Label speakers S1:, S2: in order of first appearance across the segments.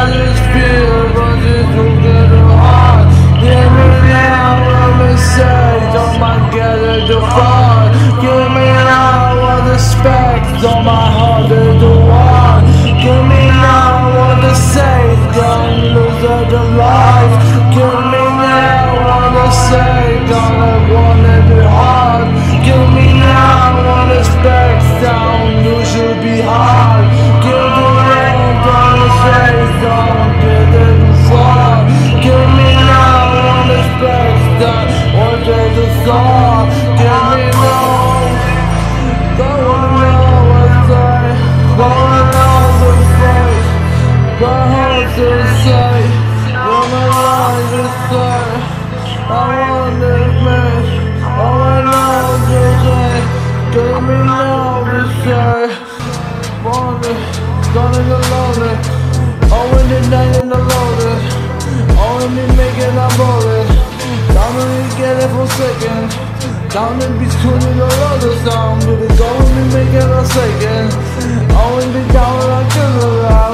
S1: just feel running through the heart. Give me now what to say, don't mind getting too far. Give me now what to expect, don't my heart is the one. Give me now what to say, don't lose the life. Give me now what to say, don't want it be hard. Give me now what to expect, down you should be hard. Give me now what to say, don't get it too far. Give me now what to expect, that what they do thought. Give me now, don't wanna know what to say, don't wanna know what to say, don't have to say, don't know what to say. I want this man, all I know to say, give me now to say. Want it, gonna get loaded, all in the night in the loaded, all in me making a bullet. Down to me get it for second, down in between the loaded sound, to the go in me making a second. All in the down I kill it, I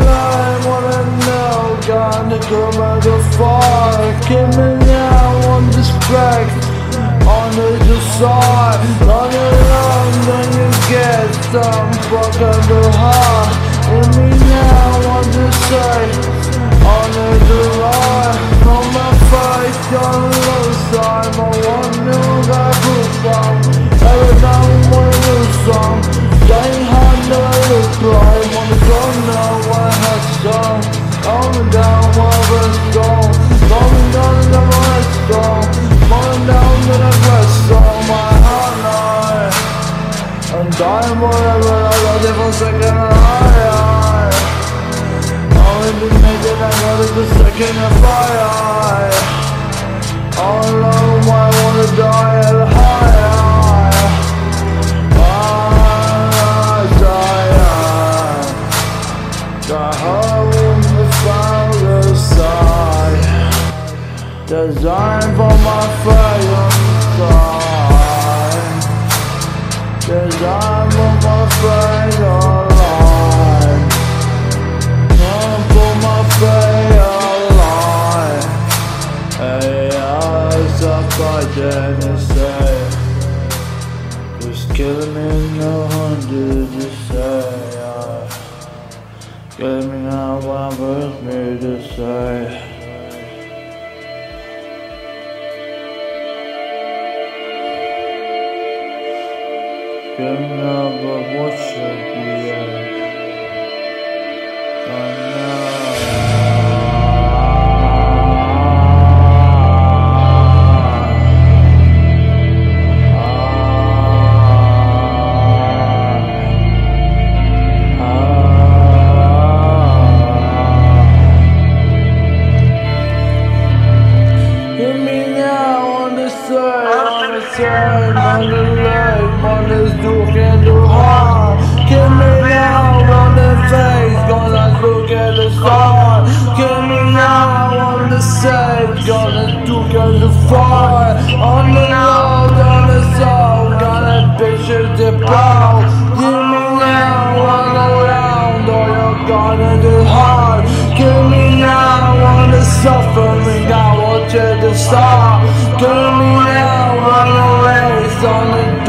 S1: wanna know, gonna come out the far. Give me now on respect, on the side, on the run, then you get some fucking heart. Give me now on the side, on the line, on my face, on the low side, my one new guy proof from. Every time I wanna lose some, getting hard to look right, wanna go now, I had some. Going down while we're strong, going down and never let strong, going down to the rest on my heart night. I'm dying forever, I love it for a second high. Only been making I got it the second of fire. All alone I wanna die at a high. Designed for my fragrant side, designed for my fragrant line, designed for my fragrant line. Hey, I suffered and say, just killing me no hundred to say. Give me now what hurts me to say. Give me now but what should be at. Give me now on the side, on the left, on the look and the heart. Give me now on the face, gonna look at the star. Give me now on the side, gonna look at the fire. On the road, on the soul, gonna picture the power. Give me now on the round, or you're gonna do hard. Give me now on the suffering, I want you to stop. Give me now on the race, on the